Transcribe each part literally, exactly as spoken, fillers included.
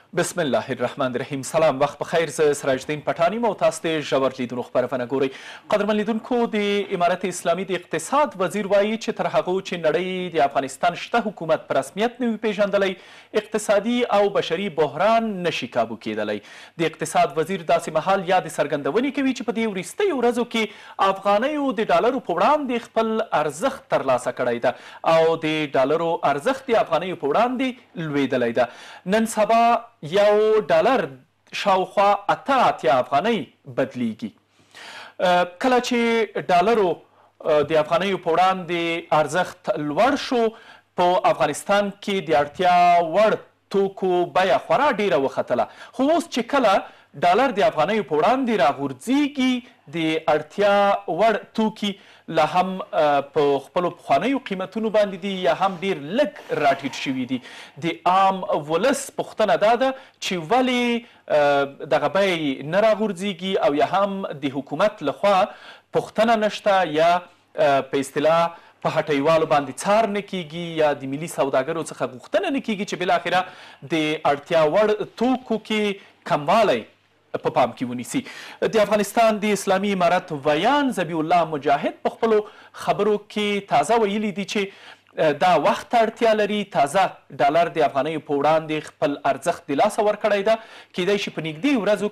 بسم الله الرحمن الرحیم. سلام، وخت بخیر. زه سراج الدین پټان یم او تاسو ته ژور لیدونکو خپرونه ګورئ. قدرمن لیدونکو، د امارت اسلامي د اقتصاد وزیر وایي چې تر هغو چې نړۍ د افغانستان شته حکومت په رسمیت نه وي پیژندلی، اقتصادي او بشري بحران نشي کابو کیدلی. د اقتصاد وزیر داسې مهال یادې څرګندونې کوي چې په دې وروستیو ورځو کې افغانیو د ډالرو په وړاندې خپل ارزښت ترلاسه کړی ده او د ډالرو ارزښت د افغانیو په وړاندې لویدلی ده. نن سبا یو ډالر شاوخوا اته اتیا افغانۍ بدلیږي. کله چې ډالرو د افغانیو په وړاندې ارزښت لوړ شو، په افغانستان کې د اړتیا وړ توکو بیه خورا ډیره وختله. خو اوس چې کله ډالر د افغانیو په وړاندې راغورځېږي، د اړتیا وړ توکي لا هم په خپلو پخوانیو قیمتونو باندې دي یا هم ډیر لږ راټیټ شوي دي. د عام ولس پوښتنه دا ده چې ولې دغه بیې نه راغورځېږي او یا هم د حکومت لخوا پوښتنه نشته یا په اصطلاح په هټیوالو باندې څار نه کیږي یا د ملي سوداګرو څخه غوښتنه نه کیږي چې بالاخره د اړتیا وړ توکو کې کموالی په پام کې ونیسي. د افغانستان د اسلامي امارت ویان ذبیح الله مجاهد په خپلو خبرو کې تازه ویلي دي چې دا وخت اړتیا لري تازه ډالر د افغانیو په وړاندې خپل ارزښت د لاسه ورکړی ده. کیدای شي په نږدې ورځو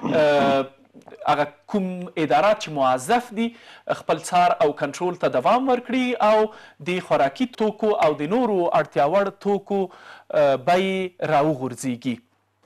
کې هغه کوم ادارات چې موظف دي خپل څار او کنټرول ته دوام ورکړي او د خوراکي توکو او د نورو اړتیا وړ توکو بیې راوغورځېږي.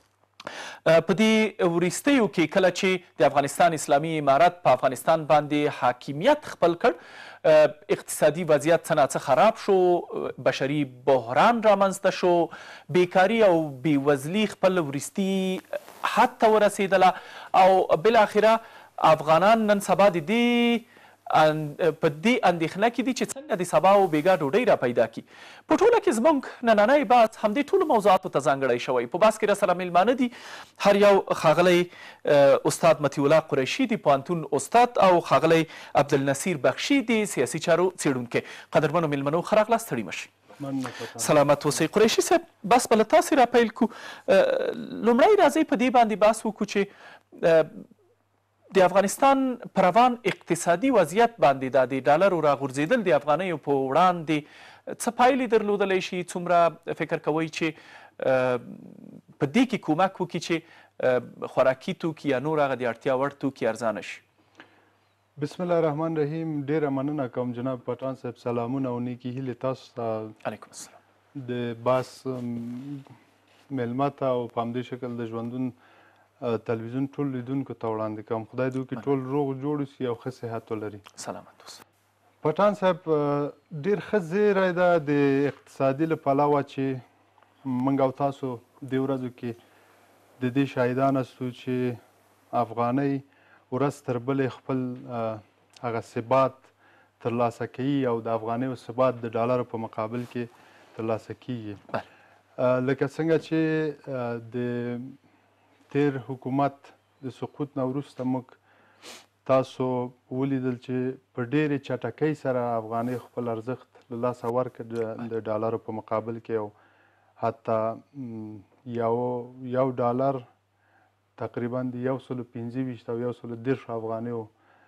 په دې وروستیو کې کله چې د افغانستان اسلامي امارت په افغانستان باندې حاکمیت خپل کړ، اقتصادي وضعیت څه ناڅه خراب شو، بشري بحران رامنځته شو، بیکاري او بېوزلي خپل وروستي حد ته ورسېدله او بالاخره افغانان نن سبا د دې په دې اندېښنه کې دي چې څنګه د سبا او بېګا ډوډۍ را پیدا کړي. په ټوله کې زموږ نننی بحث همدې ټولو موضوعاتو ته ځانګړی شوی. په بحث کې راسره میلمانه دي هر یو ښاغلی استاد مطیع الله قریشي د پوهنتون استاد او ښاغلی عبدالنصیر بخشي د سیاسي چارو څېړونکی. قدرمنو میلمنو ښه راغلاست، ستړي مشئ. سلامت اوسئ. قریشي صاحب، بس به له تاسې را پیل کړو. لومړی راځئ په دې باندې بحث وکړو چې د افغانستان په روان اقتصادي وضعیت باندې دا د ډالرو راغورځېدل د افغانیو په وړاندې څه پایلې درلودلی شي؟ څومره فکر کوئ چې په دې کې کومک وکړي چې خوراکي توکي یا نور هغه د اړتیا وړ توکي ارزانه شي؟ بسم الله الرحمن الرحیم. ډیره مننه کوم جناب پټان صاحب. سلامونه او نیکې هیلې تاسو ته، علیکم السلام، د باس میلمه ته او په همدې شکل د ژوندون تلویزیون ټول لیدونکو ته وړاندې کوم. خدای دې وکړي ټول روغ جوړ اوسي او ښه صحت ولري. سلامت اوسه. پټان صاحب، ډېر ښه زیری ده د اقتصادي له پلوه چې موږ او تاسو دې ورځو کې د دې شاهدان یاستو چې افغانۍ ورځ تر بلې خپل هغه ثبات ترلاسه کوي او د افغانیو ثبات د ډالرو په مقابل کې ترلاسه کیږي. لکه څنګه چې د تیر حکومت د سقوط نه وروسته موږ تاسو ولیدل چې په ډېرې چټکۍ سره افغانۍ خپل ارزښت له لاسه ورکړ د ډالرو په مقابل کې، او حتی یو یو ډالر تقریبا د یو سلو پنځه ویشت او یو سلو دېرشو افغانیو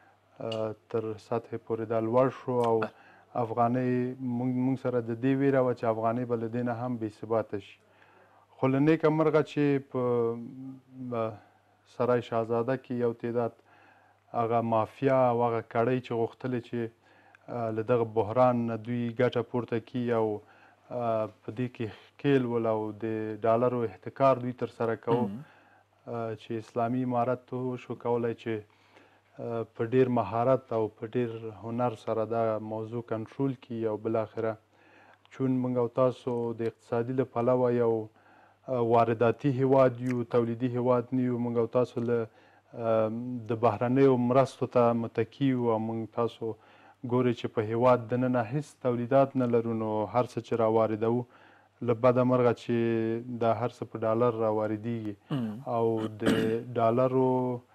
تر سطحې پورې دا لوړ شو او افغانۍ موږ سره د دې ویره وه چې افغانۍ به له دې نه هم بې ثباته شي. خو له نیکه مرغه چې په سرای شهزاده کې یو تعداد هغه مافیا او هغه کړۍ چې غوښتلې چې له دغه بحران نه دوی ګټه پورته کړي او په دې کې ښکیل ول او د ډالرو احتکار دوی ترسره کوو، چې اسلامي امارت وشو کولی چې په ډېر مهارت او په ډېر هنر سره دا موضوع کنټرول کړي او بالاخره چون موږ او تاسو د اقتصادي له پلوه یو وارداتي هیواد یو، تولیدي هیواد نه یو، موږ او تاسو له د بهرنیو مرستو ته متکي یو او موږ تاسو ګورئ چې په هیواد دننه هېڅ تولیدات نه لرو، نو هر څه چې راواردوو له بده مرغه چې دا هر څه په ډالر راواردېږي او د ډالرو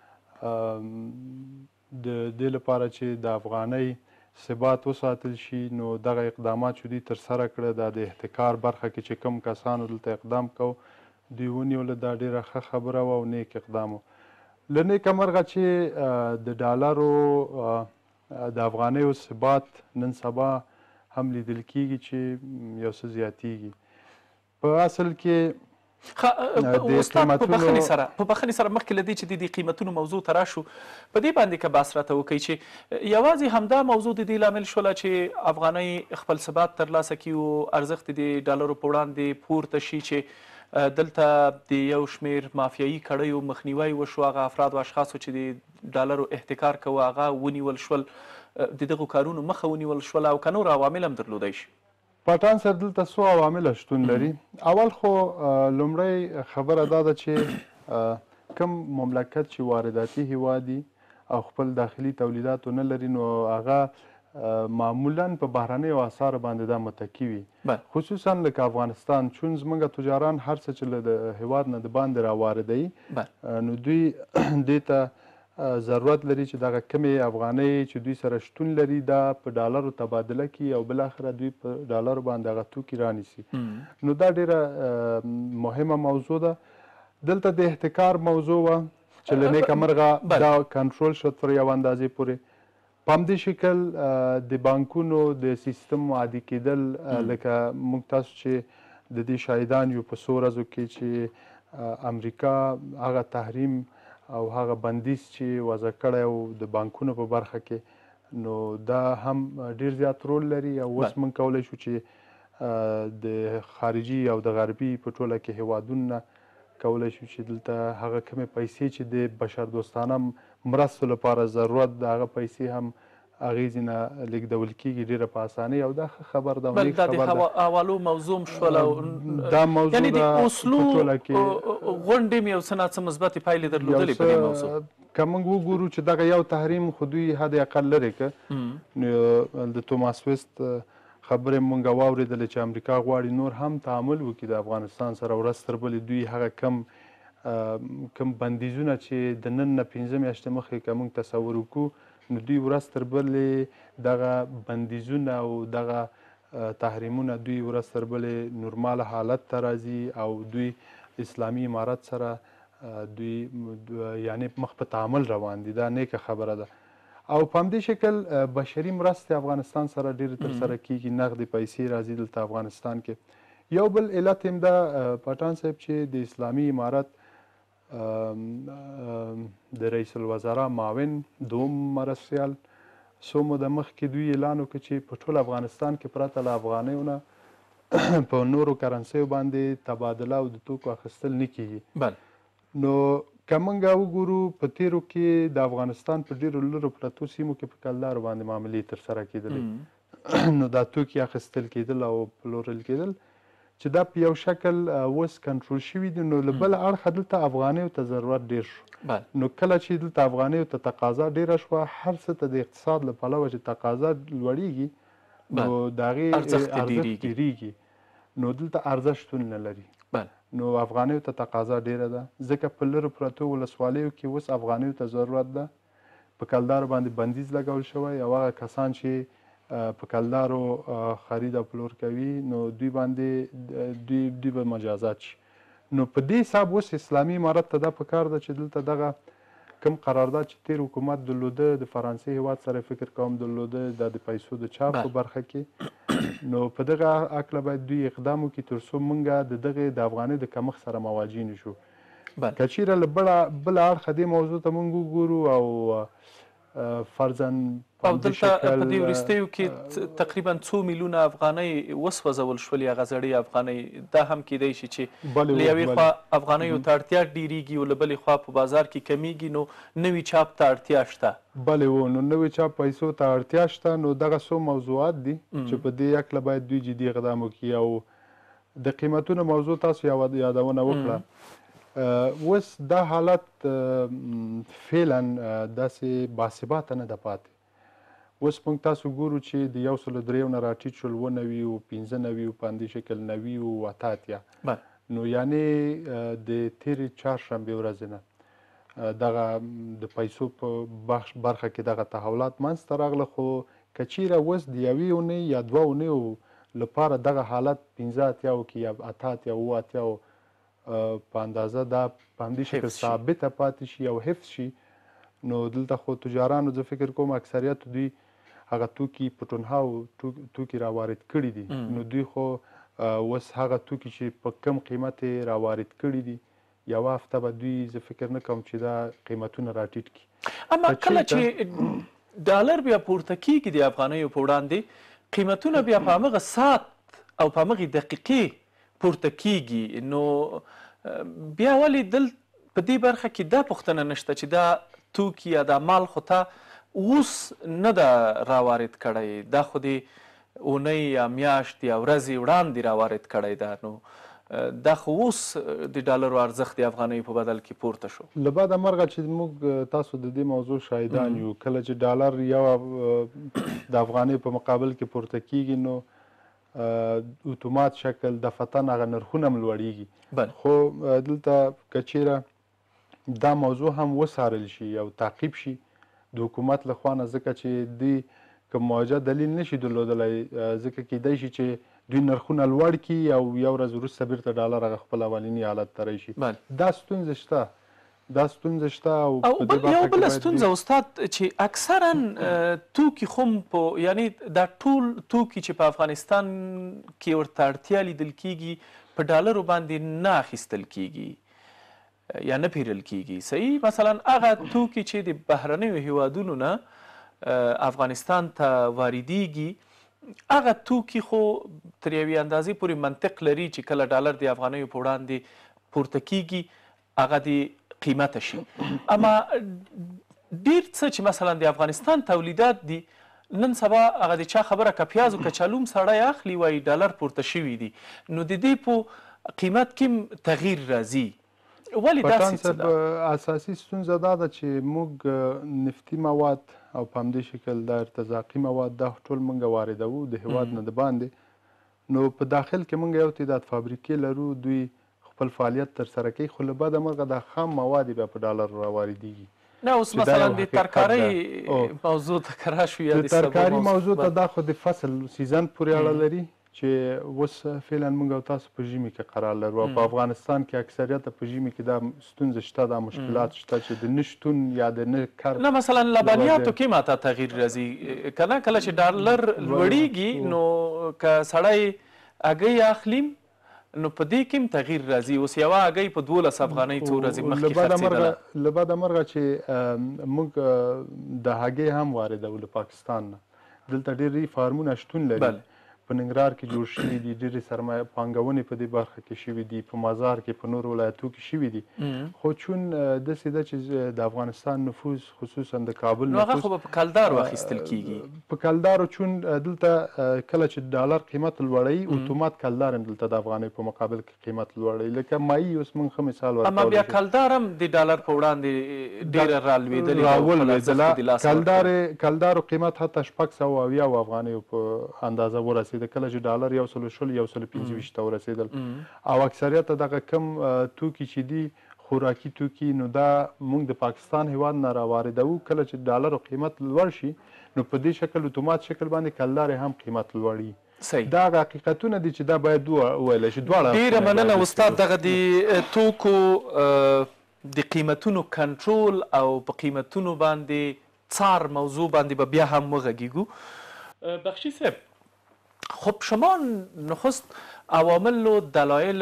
د دې لپاره چې د افغانۍ ثبات وساتل شي نو دغه اقدامات چې دوی ترسره کړه دا د احتکار برخه کې چې کوم کسانو دلته اقدام کو دوی ونیوله دا ډېره ښه خبره وه او نیک اقدام و. له نیکه مرغه چې د ډالرو د افغانیو ثبات نن سبا هم لیدل کېږي چې یو څه زیاتېږي. په اصل کې استاد په بخښنې سره په بخښنې سره مخکې له دې چې د دې قیمتونو موضوع ته راشو په دې باندې که بحث راته وکړئ چې یوازې همدا موضوع د دې لامل شوله چې افغانۍ خپل ثبات ترلاسه کړي او ارزښت د ډالرو په وړاندې پورته شي چې دلته د یو شمېر مافیایي کړیو مخنیوی وشو، هغه افراد او اشخاصو چې د ډالرو احتکار کوه هغه ونیول شول، د دغو کارونو مخه ونیول شوله او که نور عوامل هم درلودی شي؟ پټان صاحب دلته څو عوامل شتون لري. اول خو لومړی خبره دا ده چې کوم مملکت چې وارداتي هیواد دي او خپل داخلي تولیدات نه لري نو هغه معمولا په بهرنیو اسعارو باندې دا متکي وي، خصوصا لکه افغانستان چون زموږ تجاران هر څه چې له هیواد نه د باندې راواردوي نو دوی دې ته ضرورت لري چې دغه کمې افغانۍ چې دوی سره شتون لري دا په ډالرو تبادله کړي او بالاخره دوی په ډالرو باندې هغه توکي رانیسي. نو دا ډېره مهمه موضوع ده. دلته د احتکار موضوع وه چې له نیکه مرغه دا کنټرول شو تر یو اندازې پورې. په همدې شکل د بانکونو د سیستم عادي کېدل لکه موږ تاسو چې د دې شاهدان یو په څو ورځو کې چې امریکا هغه تحریم او هغه بندیز چې وضع کړی و د بانکونو په برخه کې نو دا هم ډېر زیات رول لري او اوس موږ کولی شو چې د خارجي او د غربي په ټوله کې هیوادونو نه کولی شو چې دلته هغه کمې پیسې چې د بشردوستانه مرستو لپاره ضرورت د هغه پیسې هم اغیزې نه لیږدول کېږي ډېره په اسانۍ او دا ښه خبر ده او نیک خبر ده. دا د حوالو موضوع هم شوله دا موضوع یعنې د اوسلو غونډې هم یو څه ناڅه مثبتې پایلې درلودلې په دې موضوع. که موږ وګورو چې دغه یو تحریم خو دوی حد اقل لرې که نو د توماس ویسټ خبرې موږ واورېدلې چې امریکا غواړي نور هم تعامل وکړي د افغانستان سره ورځ تر بلې دوی هغه کم کم بندیزونه چې د نن نه پنځه میاشتې مخکې که موږ تصور وکړو نو دوی ورځ تر بلې دغه بندیزونه او دغه تحریمونه دوی ورځ تر بلې نورماله حالت ته راځي او دوی اسلامي امارت سره دوی یعنې مخ په تعامل روان دي. دا نیکه خبره ده. او په همدې شکل بشري مرستې افغانستان سره ډېرې ترسره کېږي، نغدې پیسې راځي دلته افغانستان کې. یو بل علت هم دا پټان صاحب چې د اسلامي امارت د رئیس الوزرا معاون دوم مرستیال څو موده مخکې دوی اعلان وکړ چې په ټول افغانستان کې پرته له افغانیو نه په نورو کرنسیو باندې تبادله او د توکو اخیستل نه کېږي. نو که موږ وګورو په تیرو کې د افغانستان په ډېرو لرو پرتو سیمو کې په کلدارو باندې معاملې ترسره کېدلې نو دا توکي اخیستل کېدل او پلورل کېدل چې دا په یو شکل اوس کنټرول شوي دي. نو له بله اړخه دلته افغانیو ته ضرورت ډېر شو. نو کله چې دلته افغانیو ته تقاضا ډېره شوه هر څه ته د اقتصاد له پلوه چې تقاضا لوړېږي نو د هغې ارزښت ډېرېږي نو دلته ارزښت شتون نه لري. نو افغانیو ته تقاضا ډېره ده ځکه په لرو پرتو ولسوالیو کې اوس افغانیو ته ضرورت ده. په کلدارو باندې بندیز لګول شوی او هغه کسان چې په کلدارو خرید او پلور کوي نو دوی باندې دوی دوی به مجازات شي. نو په دې حساب اوس اسلامي امارت ته دا پکار ده چې دلته دغه کوم قرارداد چې تیر حکومت درلوده د فرانسې هیواد سره فکر کوم درلوده دا د پیسو د چاپ په برخه کې نو په دغه هکله باید دوی اقدام وکړي تر څو موږ د دغې د افغانۍ د کمښت سره مواجه نه شو. که چیرې له بله اړخه دې موضوع ته موږ وګورو او فرضاً او دلته په دې وروستیو کې تقریبا څو میلیونه افغانۍ وسوځول شولې هغه زړې افغانۍ دا هم کیدی شي چې له یوې خوا افغانیو ته اړتیا ډېرېږي او له بلې خوا په بازار کې کمیږي نو نوي چاپ ته اړتیا شته. بلې و نو نوي چاپ پیسو ته اړتیا شته. نو دغه څو موضوعات دي چې په دې هکله باید دوی جدي اقدام وکړي. او د قیمتونو موضوع تاسو یادونه وکړه اوس دا حالت فعلا داسې باثباته نه ده پاتې. اوس موږ تاسو ګورو چې د یو سلو دریو نه راټیټ شول اووه نوي و پنځه نوي و په همدې شکل نوي و اته اتیا نو یعنې د تېرې چهارشنبې ورځې نه دغه د پیسو په برخه کې دغه تحولات منځته راغله. خو که چیرې اوس د یوې اونۍ یا دوه اونیو لپاره دغه حالت پنځه اتیاو کې یا اته اتیا اووه اتیاو په اندازه دا په همدې شکل حفظ شي. ثابته پاتې شي او حفظ شي، نو دلته خو تجارانو زه فکر کوم اکثریت دوی هغه توکي په ټونهاو توکي راوارد کړي دي، نو دوی خو اوس هغه توکي چې په کم قیمت یې راوارد کړي دي یوه هفته به دوی زه فکر نه کوم چې دا قیمتونه راټیټ کړي. اما کله چې ډالر بیا پورته کیږي د افغانیو په وړاندې، قیمتونه بیا په همغه ساعت او په همغې دقیقې پورته کیږي، نو بیا ولې دل په دې برخه کې دا پوښتنه نشته چې دا توکي یا دا مال خو تا اوس نه ده راوارد کړی، دا خو د اونۍ یا میاشت یا ورځې وړاندې راوارد کړی ده، نو دا خو اوس د ډالرو ارزښت د افغانیو په بدل کې پورته شو. له بعده مرغه چې موږ تاسو د دې موضوع شاهدان یو، کله چې ډالر یو د افغانۍ په مقابل کې پورته کیږي نو اتومات شکل د فتن هغه نرخونه هم لوړیږي. خو دلته که چیرې دا موضوع هم وڅارل شي او تعقیب شي د حکومت له خوا نه، ځکه چې دوی که موجه دلیل نشي درلودلی، ځکه کیدای شي چې دوی نرخونه لوړ کړي او یو ورځ وروسته بیرته ډالر هغه خپل اولیني حالت ته راشي. دا ستونزه شته، دا ستونزه شته. او یو بله ستونزه استاد چې اکثرا توکي خو په یعنی دا ټول توکي چې په افغانستان کې ورته اړتیا لیدل کیږي په ډالرو باندې نه اخیستل کیږي یا نه پیرل کیږي. صحیح؟ مثلا هغه توکي چې د بهرنیو هیوادونو نه افغانستان ته واردیږي، هغه توکي خو تر یوې اندازې پورې منطق لري چې کله ډالر د افغانیو په وړاندې پورته کیږي هغه د قیمته شي. اما ډیر څه چې مثلا د افغانستان تولیدات دي، نن سبا هغه د چا خبره که پیاز او کچالو سړی اخلي وایي ډالر پورته شوي دي، نو د دې په قیمت کې تغییر راځي. ولې داسې څه ده؟ اساسي ستونزه دا ده چې موږ نفتي مواد او په همدې شکل د ارتزاقي مواد دا ټول موږ واردوو د هیواد نه د باندې، نو په داخل کې موږ یو تعداد فابریکې لرو، دوی خپل فعالیت ترسره کوي، خو له بعده مرغه دا خام مواد بیا په ډالر راواردیږي. نه اوس مثلا د ترکارۍ موضوع ته که راشو یا د ترکاري موضوع ته دا خو د فصل سیزن پورې اړه لري چې اوس فعلا موږ او تاسو په ژمي کې قرار لرو او په افغانستان کې اکثریت په ژمي کې دا ستونزه شته، دا مشکلات شته چې د نه شتون یا د نه کار. نه مثلا لبنیاتو کې ماته تغییر راځي که نه، کله چې ډالر لوړیږي نو که سړی هګۍ اخلیم نو په دې کې هم تغییر راځي. اوس یوه هګۍ په دولس افغانۍ څو ورځې مخکې خرڅېدله. له بعده مرغه چې موږ د هګۍ هم واردوو له پاکستان نه، دلته ډېر فارمونه شتون لري، په ننګرهار کې جوړ شوي دي، ډېرې سرمایه پانګونې په دې برخه کې شوي دي، په مزار کې په نورو ولایتو کې شوي دي. خو چون داسې ده چې د افغانستان نفوذ خصوصا د کابل نفوذ، نو هغه خو به په کلدارو اخیستل کیږي. په کلدارو چون دلته کله چې ډالر قیمت لوړوي اتومات کلدار هم دلته د افغانۍ په مقابل کې قیمت لوړوي. لکه مایي اوس موږ ښه مثال ورکولی. اما بیا کلدار هم د ډالر په وړاندې ډېره رالوېدلې راولوېدله. کلدارې کلدارو قیمت حتی شپږ سوه اویا افغانیو په اندازه ورسېده، کله چې ډالر یو سلو شل یو سلو پنځه ویشت ته ورسېدل. او اکثریت دغه کم توکي چې دي خوراکي توکي، نو دا موږ د پاکستان هیواد نه راواردوو. کله چې ډالرو قیمت لوړ شي نو په دې شکل اتومات شکل باندې کلدار هم قیمت لوړي. دا حقیقتونه دي چې دا باید وویلی شي. دواړه ډېره مننه استاد. دغه د توکو د قیمتونو کنټرول او په قیمتونو باندې څار موضوع باندې به بیا هم وغږیږو. بخشی صاحب، خب شما نخست عوامل و دلایل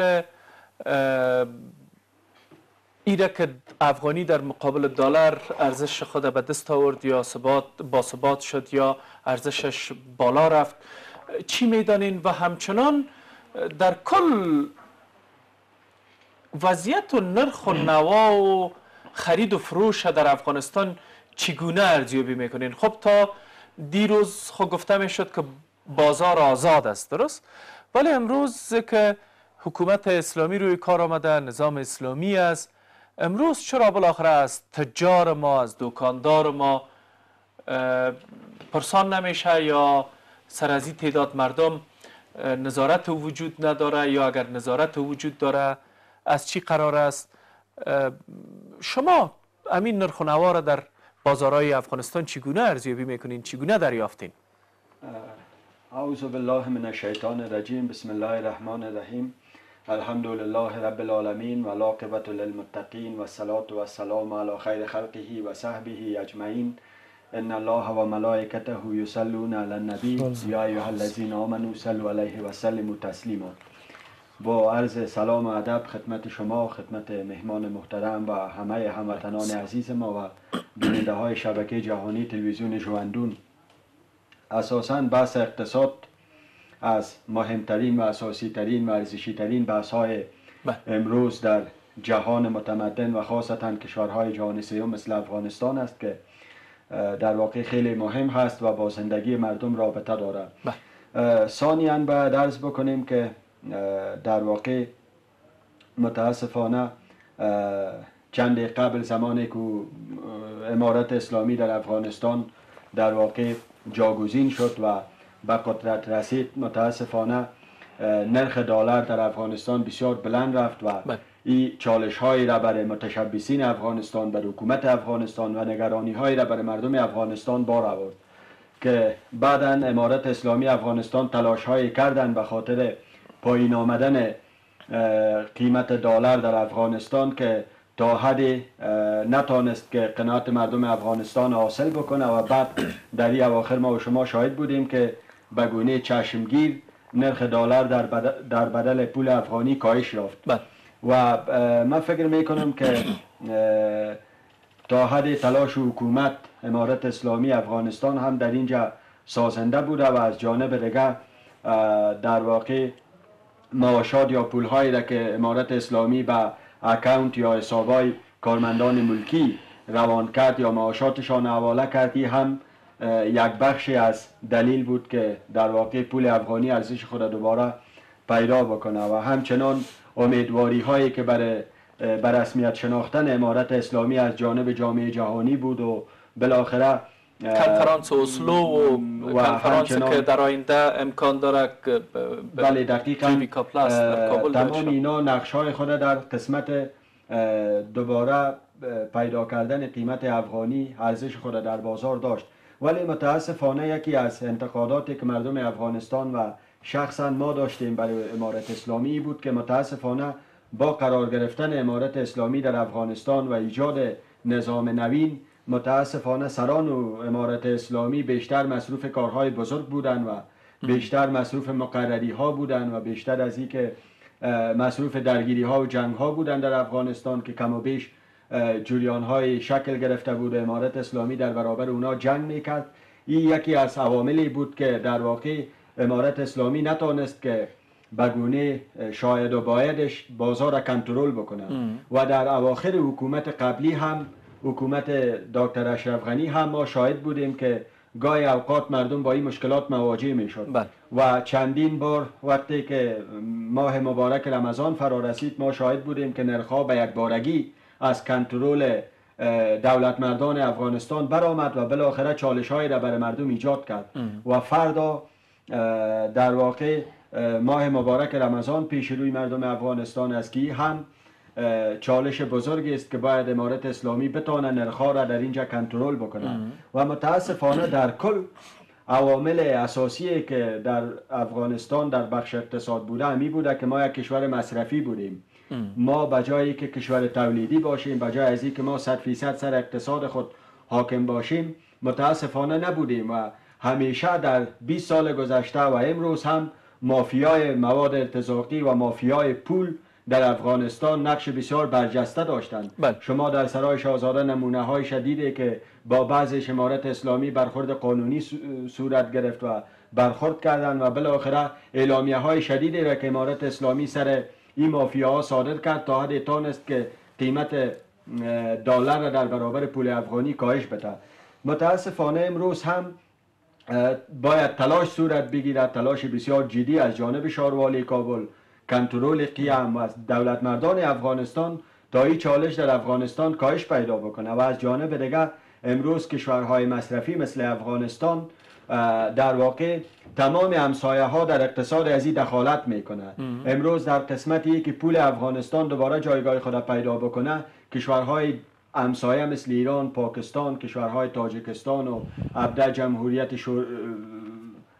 ایره که افغانی در مقابل دلار ارزش خود به دست آورد یا ثبات با ثبات شد یا ارزشش بالا رفت چی میدانین و همچنان در کل وضعیت و نرخ و نوا و خرید و فروش در افغانستان چگونه ارزیابی میکنین؟ خب تا دیروز خب گفته میشد که بازار آزاد است، درست؟ ولی امروز که حکومت اسلامی روی کار آمده، نظام اسلامی است، امروز چرا بالاخره از تجار ما، از دکاندار ما پرسان نمیشه یا سر از این تعداد مردم نظارت وجود نداره، یا اگر نظارت وجود داره از چی قرار است؟ شما همین نرخ و نوا را در بازارهای افغانستان چگونه ارزیابی میکنین؟ چگونه دریافتین؟ اعوذ بالله من الشیطان الرجیم. بسم الله الرحمن الرحیم. الحمد لله رب العالمین و العاقبة للمتقین و الصلاة و السلام علی خیر خلقه و صحبه اجمعین. ان الله و ملائکته یصلون علی النبی یا ایها الذین آمنوا صلوا علیه و سلموا تسلیما. با عرض سلام و ادب خدمت شما، خدمت مهمان محترم و همه هموطنان عزیز ما و بیننده های شبکه جهانی تلویزیون ژواندون. اساساً بحث اقتصاد از مهمترین و اساسی ترین و ارزشی ترین بحث های امروز در جهان متمدن و خاصتا کشورهای جهان سوم مثل افغانستان است که در واقع خیلی مهم هست و با زندگی مردم رابطه دارد. ثانیاً باید عرض بکنیم که در واقع متاسفانه چند قبل زمانی که امارت اسلامی در افغانستان در واقع جاگزین شد و به قدرت رسید، متاسفانه نرخ دلار در افغانستان بسیار بلند رفت و این چالش هایی را برای متشبثین افغانستان، بر حکومت افغانستان و نگرانی هایی را برای مردم افغانستان بار آورد که بعدا امارت اسلامی افغانستان تلاش هایی کردند به خاطر پایین آمدن قیمت دلار در افغانستان که تا حدی نتانست که قناعت مردم افغانستان حاصل بکنه و بعد در این اواخر ما و شما شاهد بودیم که به گونه چشمگیر نرخ دلار در بدل, در بدل پول افغانی کاهش یافت. و من فکر میکنم که تا حد تلاش حکومت امارت اسلامی افغانستان هم در اینجا سازنده بوده و از جانب دیگر در واقع معاشات یا پولهایی را که امارت اسلامی به اکاونت یا حسابای کارمندان ملکی روان کرد یا معاشاتشان حواله کردی هم یک بخشی از دلیل بود که در واقع پول افغانی ارزش خود دوباره پیدا بکنه و همچنان امیدواری هایی که برای بر رسمیت شناختن امارت اسلامی از جانب جامعه جهانی بود و بالاخره کنفرانس اسلو و, و کنفرانس که در آینده امکان داره که بله دقیقاً تمام اینا نقش های خود در قسمت دوباره پیدا کردن قیمت افغانی ارزش خود در بازار داشت. ولی متاسفانه یکی از انتقاداتی که مردم افغانستان و شخصا ما داشتیم برای امارت اسلامی بود که متاسفانه با قرار گرفتن امارت اسلامی در افغانستان و ایجاد نظام نوین متاسفانه سران و امارت اسلامی بیشتر مصروف کارهای بزرگ بودند و بیشتر مصروف مقرری ها بودند و بیشتر از این که مصروف درگیری ها و جنگ ها بودند در افغانستان که کم و بیش جریان های شکل گرفته بود. امارت اسلامی در برابر اونا جنگ میکرد. این یکی از عواملی بود که در واقع امارت اسلامی نتونست که بگونه شاید و بایدش بازار کنترل بکنه و در اواخر حکومت قبلی هم حکومت دکتر اشرف غنی هم ما شاهد بودیم که گاهی اوقات مردم با این مشکلات مواجه می شد و چندین بار وقتی که ماه مبارک رمضان فرا رسید ما شاهد بودیم که نرخ‌ها به یک بارگی از کنترل دولت مردان افغانستان برآمد و بالاخره چالش‌هایی را برای مردم ایجاد کرد و فردا در واقع ماه مبارک رمضان پیش روی مردم افغانستان است که هم چالش بزرگی است که باید امارت اسلامی بتونه نرخ‌ها را در اینجا کنترل بکنه و متاسفانه در کل عوامل اساسی که در افغانستان در بخش اقتصاد بوده همی بوده که ما یک کشور مصرفی بودیم. ما بجایی که کشور تولیدی باشیم، بجای از این که ما صد فیصد سر اقتصاد خود حاکم باشیم متاسفانه نبودیم و همیشه در بیست سال گذشته و امروز هم مافیای مواد ارتزاقی و مافیای پول در افغانستان نقش بسیار برجسته داشتند. بل. شما در سرای شاهزاده نمونه های شدیدی که با بعضی امارت اسلامی برخورد قانونی صورت گرفت و برخورد کردند و بالاخره اعلامیه های شدیدی را که امارت اسلامی سر این مافیاها صادر کرد تا حدی تانست که قیمت دلار را در برابر پول افغانی کاهش بده. متاسفانه امروز هم باید تلاش صورت بگیرد، تلاش بسیار جدی از جانب شاروالی کابل، کنترل قیام و از دولت مردان افغانستان تا این چالش در افغانستان کاهش پیدا بکنه و از جانب دیگر امروز کشورهای مصرفی مثل افغانستان در واقع تمام همسایه ها در اقتصاد از این دخالت میکنه. امروز در قسمتی که پول افغانستان دوباره جایگاه خود پیدا بکنه کشورهای همسایه مثل ایران، پاکستان، کشورهای تاجیکستان و ابدا جمهوریت شور...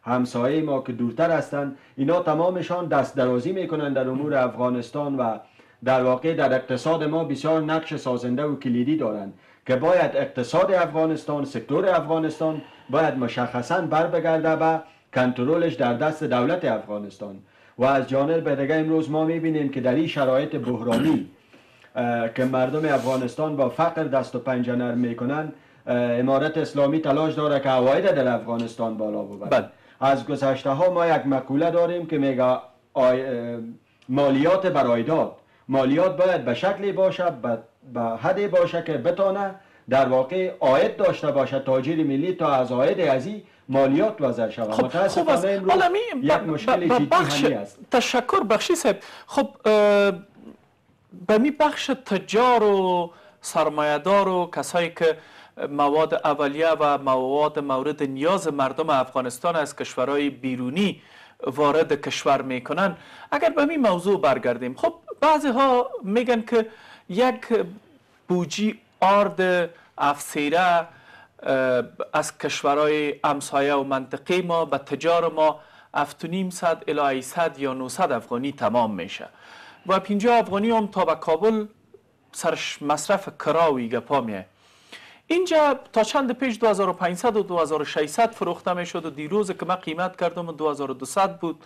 همسایه ما که دورتر هستند، اینا تمامشان دست درازی میکنند در امور افغانستان و در واقع در اقتصاد ما بسیار نقش سازنده و کلیدی دارند که باید اقتصاد افغانستان، سکتور افغانستان باید مشخصاً بر بگرده و کنترلش در دست دولت افغانستان. و از جانب دیگه امروز ما میبینیم که در این شرایط بحرانی که مردم افغانستان با فقر دست و پنجه نرم میکنن، امارت اسلامی تلاش داره که عواید در افغانستان بالا ببره. از گذشته ها ما یک مقوله داریم که میگه مالیات بر عایدات، مالیات باید به شکلی باشه، به حدی باشه که بتونه در واقع عاید داشته باشه تاجر ملی تا از عاید ازی مالیات وضع شود. خب متاسفانه امروز یک مشکل جدی همی است. تشکر بخشی صاحب. خب به می بخش تجار و سرمایه‌دار و کسایی که مواد اولیه و مواد مورد نیاز مردم افغانستان از کشورهای بیرونی وارد کشور میکنن، اگر به این موضوع برگردیم، خب بعضی ها میگن که یک بوجی آرد افسیره از کشورهای همسایه و منطقه ما به تجار ما هفت و نیم صد الی صد یا نهصد افغانی تمام میشه و پنجاه افغانی هم تا به کابل سرش مصرف کراوی گپا میه. اینجا تا چند پیش دو هزار و پانصد و دو هزار و ششصد فروخته میشد و دیروز که من قیمت کردم دو هزار و دویست بود.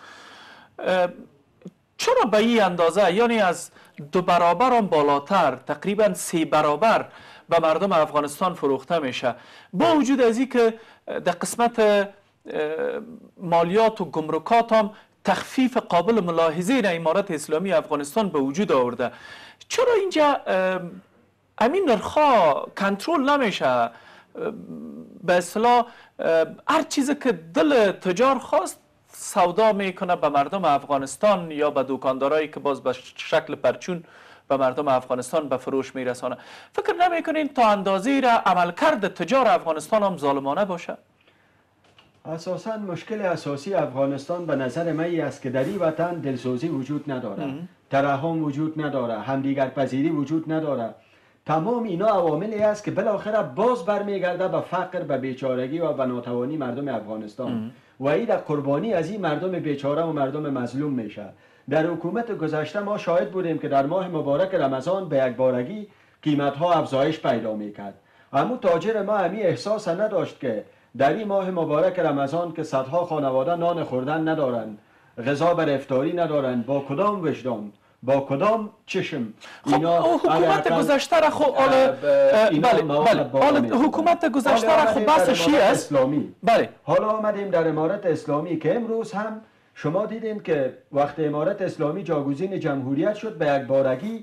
چرا به این اندازه، یعنی از دو برابر هم بالاتر، تقریبا سه برابر به مردم افغانستان فروخته میشه، با وجود از این که در قسمت مالیات و گمرکات هم تخفیف قابل ملاحظه در امارت اسلامی افغانستان به وجود آورده؟ چرا اینجا همین نرخا کنترل نمیشه؟ به اصطلاح هر چیزی که دل تجار خواست سودا میکنه به مردم افغانستان یا به دکاندارایی که باز به شکل پرچون به مردم افغانستان به فروش میرسانه. فکر نمیکنین تا اندازه را عملکرد تجار افغانستان هم ظالمانه باشه؟ اساساً مشکل اساسی افغانستان به نظر من است که در این وطن دلسوزی وجود نداره، ترحم وجود نداره، همدیگر پذیری وجود نداره. تمام اینا عواملی است که بالاخره باز برمیگرده به فقر، به بیچارگی و به ناتوانی مردم افغانستان و این در قربانی از این مردم بیچاره و مردم مظلوم میشه. در حکومت گذشته ما شاهد بودیم که در ماه مبارک رمضان به یک بارگی قیمت ها افزایش پیدا میکرد، اما تاجر ما همی احساس نداشت که در این ماه مبارک رمضان که صدها خانواده نان خوردن ندارند، غذا بر افطاری ندارند، با کدام وجدان، با کدام چشم اینا حکومت گذشته را خب بله بله حکومت گذشته را خب بحث است. بله حالا آمدیم در امارت اسلامی که امروز هم شما دیدین که وقت امارت اسلامی جاگزین جمهوریت شد، به یک بارگی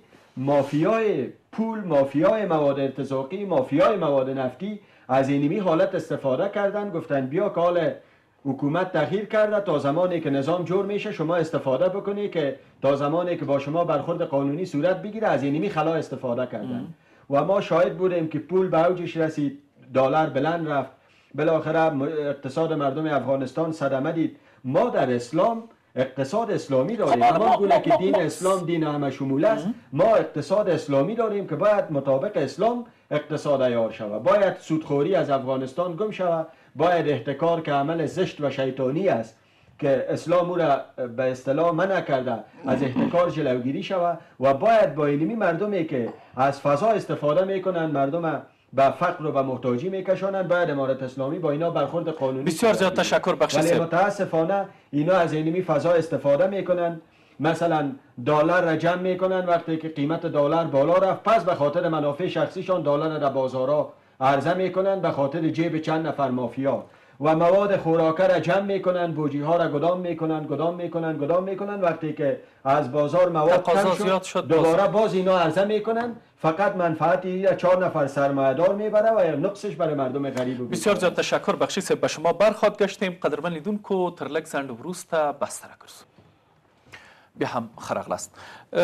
مافیای پول، مافیای مواد ارتزاقی، مافیای مواد نفتی از اینمی حالت استفاده کردن. گفتن بیا که حال حکومت تغییر کرده، تا زمانی که نظام جور میشه شما استفاده بکنی که تا زمانی که با شما برخورد قانونی صورت بگیره، از اینمی خلا استفاده کردن. و ما شاهد بودیم که پول به اوجش رسید، دلار بلند رفت، بالاخره اقتصاد مردم افغانستان صدمه دید. ما در اسلام اقتصاد اسلامی داریم، اما گونه که دین اسلام دین همه شمول است، ما اقتصاد اسلامی داریم که باید مطابق اسلام اقتصاد عیار شود، باید سودخوری از افغانستان گم شود، باید احتکار که عمل زشت و شیطانی است که اسلام او را به اصطلاح منع کرده از احتکار جلوگیری شود و باید با اینمی مردمی که از فضا استفاده میکنن مردم به فقر و به محتاجی میکشانند، باید امارت اسلامی با اینا برخورد قانونی. بسیار زیاد تشکر بخش. ولی متاسفانه اینا از اینمی فضا استفاده میکنن، مثلا دلار را جمع میکنن، وقتی که قیمت دلار بالا رفت پس به خاطر منافع شخصیشان دلار را در بازارها عرضه میکنن به خاطر جیب چند نفر مافیا، و مواد خوراکه را جمع میکنن، بوجی ها را گدام میکنن گدام میکنن گدام میکنن وقتی که از بازار مواد کم شد دوباره باز اینا عرضه میکنن، فقط منفعتی را چهار نفر سرمایه‌دار میبره و نقصش برای مردم غریب. بسیار زیاد تشکر بخشی صاحب. به شما برخواد گشتیم قدرمن لیدونکو تر لږ ځنډ وروسته بسته راګرځو بیا هم ښه راغلاست.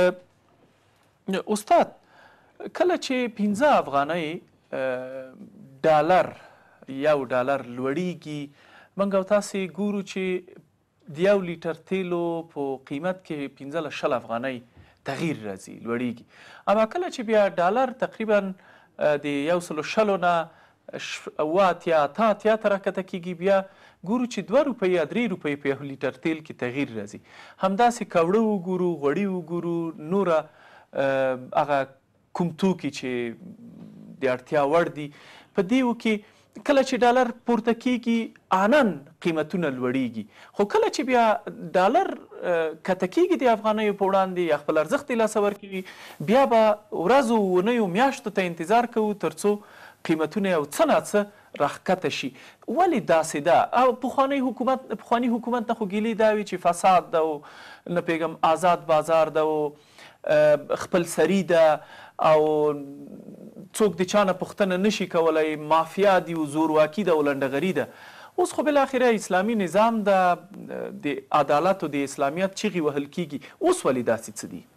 استاد کله چې پنځه افغانۍ ډالر یو ډالر لوړیږي، موږ او تاسې ګورو چې د یو لیټر تیلو په قیمت کې پنځه له شل افغانۍ تغییر راځي، لوړیږي. اما کله چې بیا ډالر تقریبا د یو سلو شلو نه اوه اتیا اته اتیا ته راکښته کېږي، بیا ګورو چې دوه روپۍ یا درې روپۍ په یو لیټر تیل کې تغییر راځي. همداسې کوړه وګورو، غوړي وګورو، نوره هغه کوم توکي چې د اړتیا وړ دي، په دیو کې کله چې ډالر پورته کېږي آنن قیمتونه لوړېږي، خو کله چې بیا ډالر کښته کېږي د افغانیو په وړاندې یا خپل ارزښت یې لاسه ورکوي، بیا به ورځو اونیو میاشتو ته انتظار کوو تر څو قیمتونه یو څه ناڅه راښکته شي. ولې داسې ده؟ او پخوانی حکومت پخواني حکومت نه خو ګیلې دا وي چې فساد ده او نه پوهېږم آزاد بازار ده او خپل سری ده او څوک د چا نه پوښتنه نشي کولی، مافیا دي او زورواکي ده او لنډغري ده. اوس خو بالاخره اسلامي نظام ده، د عدالت او د اسلامیت چیغې وهل کېږي. اوس ولې داسې څه دي؟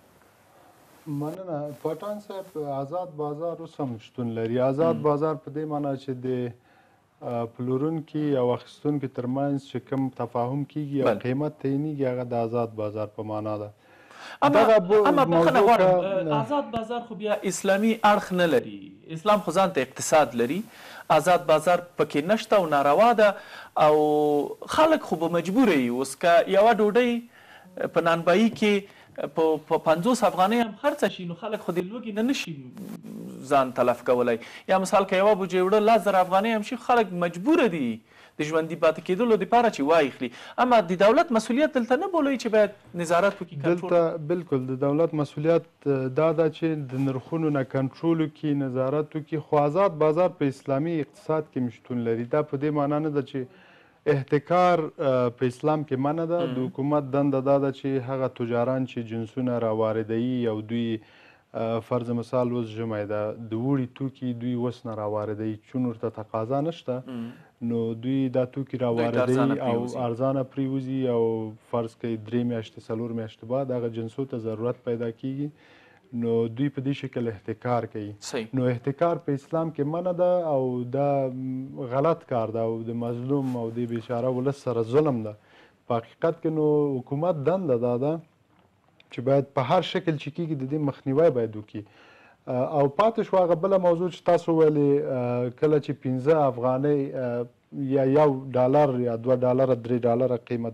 مننه پټان صاحب. آزاد بازار اوس هم شتون لري. آزاد بازار په دې معنی چې د پلورونکي او اخیستونکي ترمنځ چې کوم تفاهم کېږي او قیمت تعینېږي هغه د آزاد بازار په معنا ده. اما بخښنه غواړم، آزاد بازار خو بیا اسلامي اړخ نه لري. اسلام خو ځان ته اقتصاد لري، آزاد بازار پکې نشته او ناروا ده او خلک خو به مجبوره وي. اوس که یوه ډوډۍ په نانبایي کې په پنځوس افغانۍ هم خرڅه شي نو خلک خو د لوږې نه نشي ځان تلف کولی. یا مثال که یوه بوجۍ وړه لس زره افغانۍ هم شي خلک مجبوره دي د ژوندي پاتې کېدلو دپاره چې واخلي. اما د دولت مسؤلیت دلته نه بولوي چې باید نظارت وکړي، دلته بالکل د دولت مسؤلیت دا ده چې د نرخونو نه کنټرول وکړي، نظارت وکړي. خو آزاد بازار په اسلامي اقتصاد کې شتون لري. دا په دې معنا نه ده چې احتکار په اسلام کې منع ده. د حکومت دنده دا ده چې هغه تجاران چې جنسونه راواردوي او دوی فرض مثال اوس ژمی ده د وړي توکي دوی اوس نه راواردوي چون ورته تقاضا نشته، نو دوی دا توکي راواردوي او ارزانه پریوزي او فرض کړئ درې میاشتې څلور میاشتې بعد هغه جنسو ته ضرورت پیدا کیږي، نو دوی په دې شکل احتکار کوي. نو احتکار په اسلام کې منع ده او دا غلط کار ده او د مظلوم او د بیچاره ولس سره ظلم ده. په حقیقت کې نو حکومت دنده دا ده چې باید په هر شکل چې کېږي د دې مخنیوی باید وکړي. او پاتې شو هغه بله موضوع چې تاسو ویلې کله چې پنځه افغانۍ یا یو ډالر یا دوه ډالره درې ډالره قیمت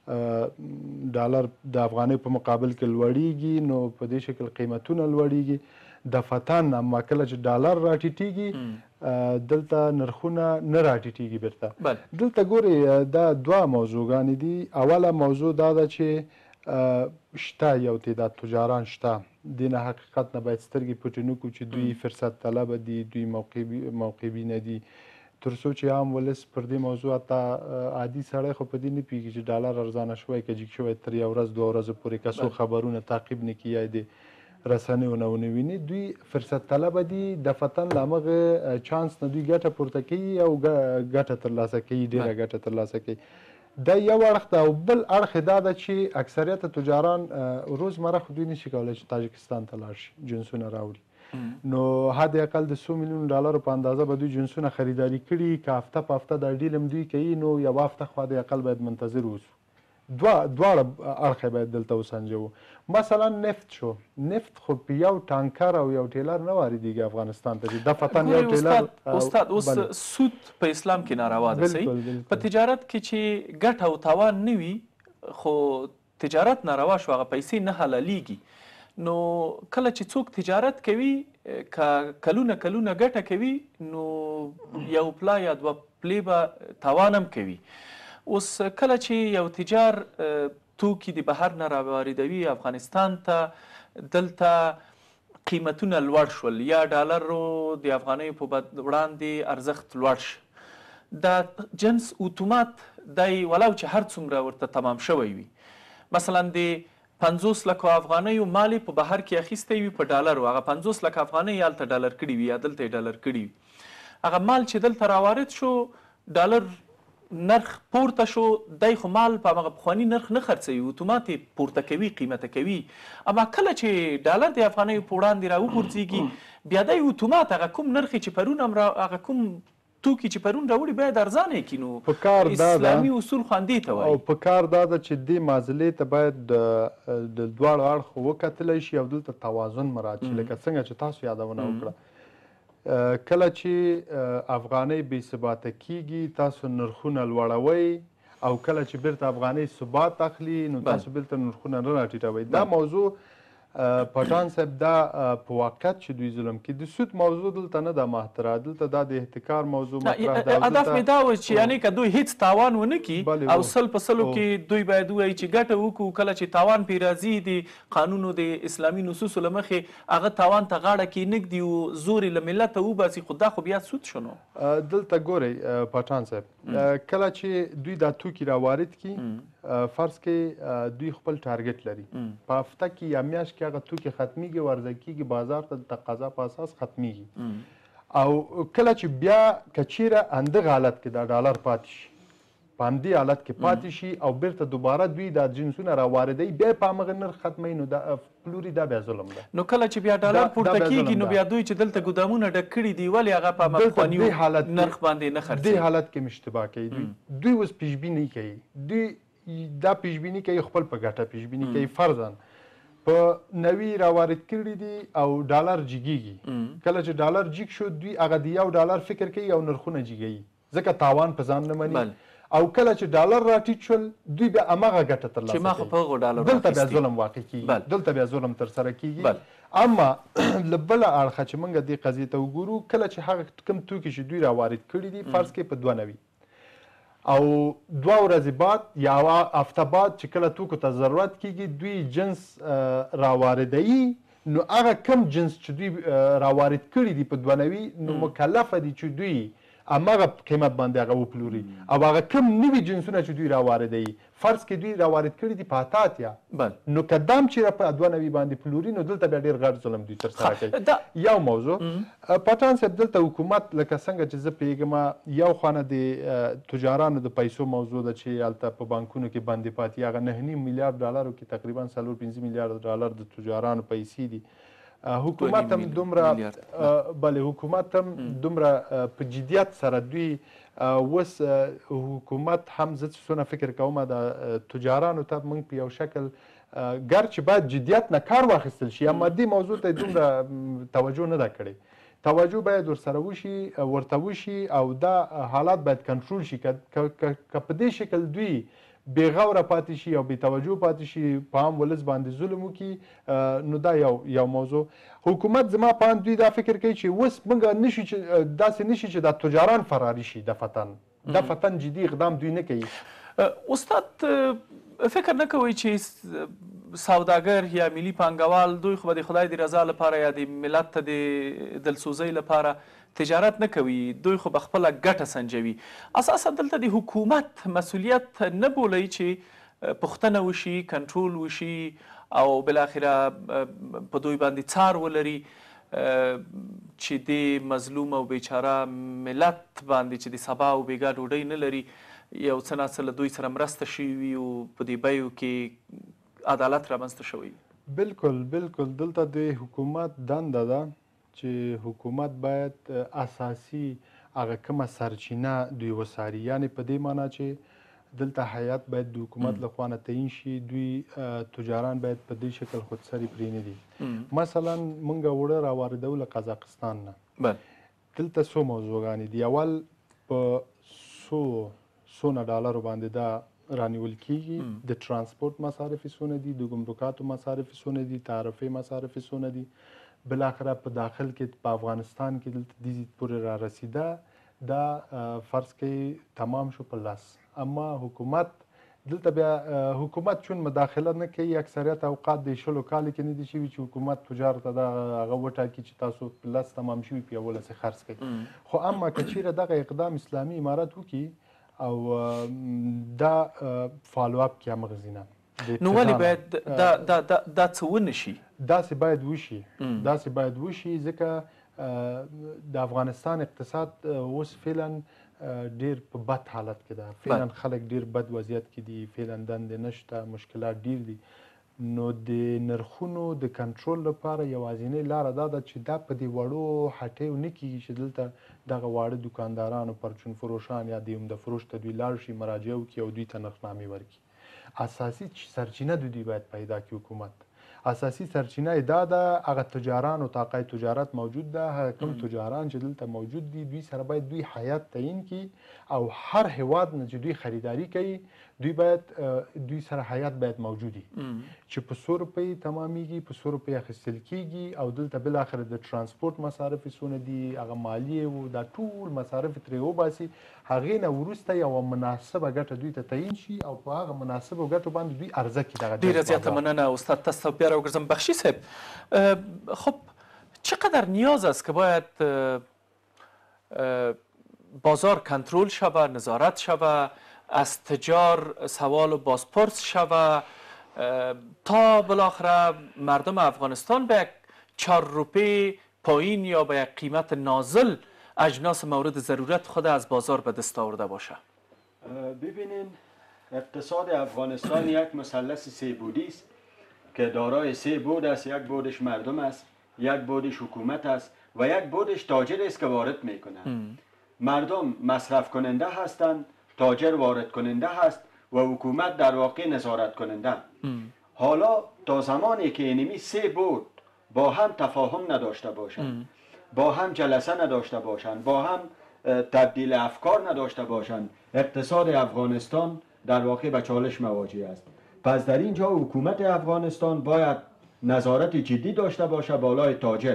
ډالر د افغانۍ په مقابل کې لوړیږي نو په دې شکل قیمتونه لوړیږي. دفتن اما کله چې ډالر راټیټیږي دلته نرخونه نه راټیټیږي بیرته. دلته ګورئ دا دوه موضوعګانې دي. اوله موضوع دا ده چې شته یو تعداد تجاران شته، دې نه حقیقت نه باید سترګې پټې نه کړو چې دوی فرصت طلبه دي، دوی موقعبینه دي، تر څو چې عام ولس پر دې موضوع حتی عادي سړی خو په دې نه پوهېږي چې ډالر ارزانه شوی که جګ شوی تر یو ورځ دوه ورځو پورې که څو خبرونه تعقیب نه کړي یا د رسنیو نه ونه ویني، دوی فرصت طلبه دي. د فتن له همغه چانس نه دوی ګټه پورته کوي او ګټه ترلاسه کوي، ډېره ګټه ترلاسه کوي. دا یو اړخ ده. او بل اړخ دا ده چې اکثریت تجاران روزمره خو دوی نشي کولی چې تاجکستان ته لاړ شي جنسونه راوړي، نو حد اقل د څو میلیون ډالرو په اندازه به دوی جنسونه خریداري کړي. که هفته په هفته دا ډیل هم دوی کوي نو یوه هفته خو حد اقل باید منتظر اوسو. دواړه اړخ باید دلته وسنجوو. مثلا نفت شو، نفت خو په یو ټانکر او یو ټیلر نه واردېږي افغانستان ته. د فتن یو ټیلر استاد اوس سود په اسلام کې ناروا ده. صحیح په تجارت کې چې ګټه او تاوان نه وي خو تجارت ناروا شو، هغه پیسې نه حلالیږي. نو کله چې څوک تجارت کوي که کلونه کلونه ګټه کوي نو یو پلا یا دوه پلې به تاوان هم کوي. اوس کله چې یو تجار توکي د بهر نه راواردوي افغانستان ته، دلته قیمتونه لوړ شول یا ډالرو د افغانیو په وړاندې ارزښت لوړ شو، دا جنس اتومات دی ولو چې هر څومره ورته تمام شوی وي. مثلا د پنځوس لکو افغانیو مال په بهر کې اخیستی وي په ډالرو، هغه پنځوس لکه افغانۍ یا هلته ډالر کړي وي یا دلته یې ډالر کړي وي. هغه مال چې دلته راوارد شو ډالر نرخ پورته شو، دی خو مال په هغه پخواني نرخ نه خرڅوي، اتومات یې پورته کوي، قیمته کوي. اما کله چې ډالر د افغانیو په وړاندې راوغورځېږي بیا دی اتومات هغه کوم نرخ چې پرون هم هغه کوم توکي چې پرون راوړي باید ارزانه یې کړي. نو اسلامي اصول خو همدې ته وایي. او په کار دا ده چې دې معضلې ته باید د دواړو اړخو وکتلی شي او دلته توازن مراعات شي. لکه څنګه چې تاسو یادونه وکړه کله چې افغانۍ بې ثباته کیږي تاسو نرخونه لوړوئ او کله چې بیرته افغانۍ ثبات اخلي نو تاسو بیرته نرخونه نه راټیټوئ. دا موضوع پټان صاحب دا په واقعیت چې دوی ظلم کوي د سود موضوع دلته نه ده مهتره، دلته دا د احتکار موضوع مطرح ده. هدف مې دا و چې یعنې که دوی هیڅ تاوان ونه کړي او سل په سلو کې دوی باید ووایي چې ګټه وکړو، کله چې تاوان پرې راځي د قانونو د اسلامي نصوصو له مخې هغه تاوان ته غاړه کېنږدي او زور یې له ملته وباسي، خو دا خو بیا سود شو. نو دلته ګورئ پټان صاحب، کله چې دوی دا توکي راوارد کړي فرض کې دوی خپل ټارګټ لري، په هفته کې یا میاشت کې هغه توکي ختمیږي، ورځه کېږي بازار ته د تقاضا په اساس ختمیږي، او کله چې بیا که چیرې همدغه حالت کې دا ډالر پاتې شي، په همدې حالت کې پاتې شي او بیرته دوباره دوی دا جنسونه راواردوي، بیا په همغه نرخ ختموي، نو دا پلوري دا بیا ظلم ده. نو کله چې بیا ډالر پورته کېږي نو بیا دوی چې دلته ګودامونه ډک کړي دي ولې هغه په پخواني نرخ باندې نه خرڅوي؟ دې حالت کې اشتباه کوي دوی. دوی اوس پیشبیني کوي، دوی دا پیشبیني کوي خپل په ګټه پیشبیني کوي. فرضاً په نوي راوارد کړي دي او ډالر جګیږي، کله چې ډالر جګ شو دوی هغه د یو ډالر فکر کوي او نرخونه جګوي ځکه تاوان په ځان نه مني، او کله چې ډالر راټیټ شول دوی بیا هماغه ګټه ترلاسه کوي چې ما خو په هغو ډالرو دلته بیا ظلم واقع کېږي، دلته بیا ظلم ترسره کېږي. اما له بله اړخه چې موږ دې قضیې ته وګورو، کله چې هغه کوم توکي چې دوی راوارد کړي دي فرض کې په دوه نوي او دوه ورځې بعد یا هفته بعد چې کله توکو ته ضرورت کېږي دوی جنس راواردوي، نو هغه کم جنس چې دوی راوارد کړي دي په دوه نوي نو مکلفه دي چې دوی هماغه قیمت باندې هغه وپلوري، او هغه کم نوي جنسونه چې دوی راواردوي فرض کې دوی راوارد کړي دي په اته اتیا، نو که دام چیرې په دوه نوي باندې پلوري نو دلته بیا ډېر غټ ظلم دوی ترسره کوي. یو موضوع پټان صاحب، دلته حکومت لکه څنګه چې زه پوهېږم یو خانه د تجارانو د پیسو موضوع ده چې هلته په بانکونو کې بندې پاتې، هغه نهه نیم میلیارډ ډالرو کې تقریبا څلور پنځه میلیارډ ډالر د تجارانو پیسې دي. حکومت هم دومره بله حکومت هم دومره په جدیت سره دوی اوس حکومت هم زه څونه فکر کوم د تجارانو ته موږ په یو شکل ګرچې باید جدیت نه کار واخیستل شي، اما دې موضوع ته دومره توجه نه ده کړې. توجه باید ورسره وشي ورته وشي او دا حالات باید کنټرول شي. که په دې شکل دوی بې غوره پاتې شي او بې توجه پاتې شي، په عام ولس باندې ظلم وکړي، نو دا یو یو موضوع. حکومت زما په اند دوی دا فکر کوي چې اوس موږ نشي چې داسې نشي چې دا تجاران فراري شي د فتن، د فتن جدي اقدام دوی نه کوي. استاد فکر نه کوئ چې سوداګر یا ملي پانګوال دوی خو به د خدای د رضا لپاره یا د ملت ته د دلسوزۍ لپاره تجارت نه کوي، دوی خو به خپله ګټه سنجوي. اساسا دلته د حکومت مسؤلیت نه بولئ چې پوښتنه وشي، کنټرول وشي او بالاخره په دوی باندې څار ولري چې د مظلوم او بیچاره ملت باندې چې د سبا او بیګا ډوډۍ نه لري یو څه ناڅه له دوی سره مرسته شوي وي او په دې بیو کې عدالت رامنځته شوی. بالکل بالکل دلته د حکومت دنده ده چې حکومت باید اساسي هغه کومه سرچینه دوی وساري، یعنې په دې معنی چې دلته هیات باید د حکومت لخوا نه تعیین شي، دوی تجاران باید په دې شکل خودسري پرې نه دي. مثلا موږ وړه راواردو له قزاقستان نه، دلته څو موضوعګانې دي. اول په څو څونه ډالرو باندې دا رانیول کیږي، د ترانسپورت مصارف څونه دي، د ګمرکاتو مصارف څونه دي، تعرفې مصارف څونه دي، بالاخره په داخل کې په افغانستان کې دلته دې پورې را رسیده دا فرض کوي تمام شو په لاس. اما حکومت دلته بیا حکومت چون مداخله نه کوي، اکثریت اوقات د شلو کالو کې نه دي شوي چې حکومت تجار ته دا هغه وټاکي چې تاسو په لاس تمام شوي په یولس یې خرڅ کوي. خو اما که چیرې دغه اقدام اسلامي امارت وکړي او دا فالو اپ کې همغزینه نو ولې باید دا دا دا څه ونه شي؟ داسې باید وشي، داسې باید وشي ځکه د افغانستان اقتصاد اوس فعلا ډېر په بد حالت کې ده، فعلا خلک ډېر بد وضعیت کې دي، فعلا دندې نشته، مشکلات ډېر دي. نو د نرخونو د کنټرول لپاره یوازینۍ لاره دا ده چې دا په دې وړو هټیو نه کېږي چې دلته دغه واړه دوکاندارانو پرچون فروشان یا د عمده فروش ته دوی لاړ شي، مراجعه وکړي او دوی ته نرخنامې ورکړي. اساسي سرچینه د دوی باید پیدا کړي حکومت، اساسي سرچینه دا ده هغه تجاران او طاقه تجارت موجود ده. هغه کوم تجاران چې دلته موجود دي دوی سره باید دوی حیات تعیین کړي او هر هیواد نه چې دوی خریداري کوي دوی باید دوی سره حیات باید موجودي چې په څو روپۍ تمامیږي په څو روپۍ اخیستل کیږي او دلته بالاخره د ترانسپورت مصارف څونه دي هغه مالیې او دا ټول مصارف ترې وباسي. هغې نه وروسته یوه مناسبه ګټه دوی ته تعیین شي او په هغه مناسبو ګټو باندې دوی عرضه کړي دغه ډېره زیاته مننه استاد. تاسو ته بیا راوګرځم. بخشي صاحب، خب چقدر نیاز است که باید بازار کنترل شود، نظارت شود، از تجار سوال و بازپرس شود تا بالاخره مردم افغانستان به یک چهار روپه پایین یا به یک قیمت نازل اجناس مورد ضرورت خود از بازار به دست آورده باشه؟ ببینین اقتصاد افغانستان یک مثلث سه بودی است که دارای سه بود است. یک بودش مردم است، یک بودش حکومت است و یک بودش تاجر است که وارد میکنند. مردم مصرف کننده هستند، تاجر وارد کننده هست و حکومت در واقع نظارت کننده. حالا تا زمانی که اینمی سه بود با هم تفاهم نداشته باشند، با هم جلسه نداشته باشند، با هم تبدیل افکار نداشته باشند، اقتصاد افغانستان در واقع به چالش مواجه است. پس در اینجا حکومت افغانستان باید نظارت جدی داشته باشه بالای تاجر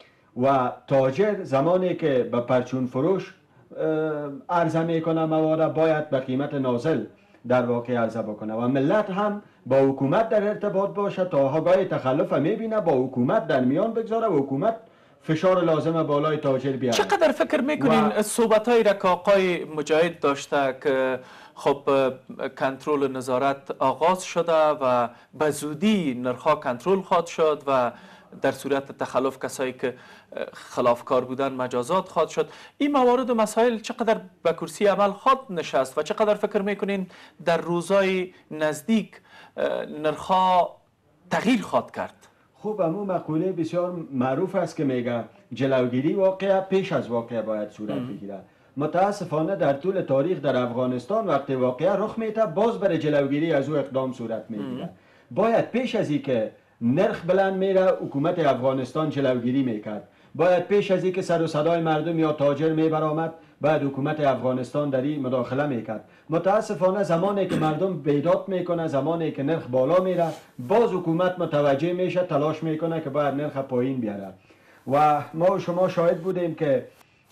و تاجر زمانی که به پرچون فروش عرضه میکنه مواد باید به قیمت نازل در واقع عرضه بکنه و ملت هم با حکومت در ارتباط باشه تا آگاه تخلف میبینه با حکومت در میان بگذاره و حکومت فشار لازم بالای تاجر بیاره. چقدر فکر میکنین و... صحبت هایی را که آقای مجاهد داشته که خب کنترل نظارت آغاز شده و به زودی نرخ‌ها کنترل خواهد شد و در صورت تخلف کسایی که خلافکار بودن مجازات خواهد شد، این موارد و مسائل چقدر به کرسی عمل خواهد نشست و چقدر فکر میکنین در روزهای نزدیک نرخ‌ها تغییر خواهد کرد؟ خوب، امو مقوله بسیار معروف است که میگه جلوگیری واقعه پیش از واقعه باید صورت بگیره. متاسفانه در طول تاریخ در افغانستان وقتی واقعه رخ میده باز برای جلوگیری از او اقدام صورت میگیره. باید پیش از این که نرخ بلند میره حکومت افغانستان جلوگیری میکرد. باید پیش از این که سر و صدای مردم یا تاجر میبرآمد باید حکومت افغانستان در این مداخله میکرد. متاسفانه زمانی که مردم بیداد میکنه، زمانی که نرخ بالا میره باز حکومت متوجه میشه، تلاش میکنه که باید نرخ پایین بیاره. و ما و شما شاهد بودیم که